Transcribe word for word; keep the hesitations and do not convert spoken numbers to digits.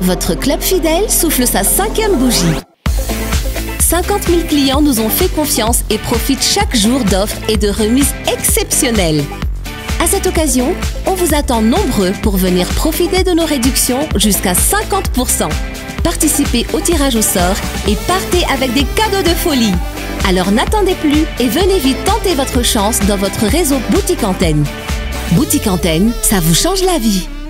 votre club fidèle souffle sa cinquième bougie. cinquante mille clients nous ont fait confiance et profitent chaque jour d'offres et de remises exceptionnelles. À cette occasion, on vous attend nombreux pour venir profiter de nos réductions jusqu'à cinquante pour cent. Participez au tirage au sort et partez avec des cadeaux de folie. Alors n'attendez plus et venez vite tenter votre chance dans votre réseau Boutique Antenne. Boutique Antenne, ça vous change la vie.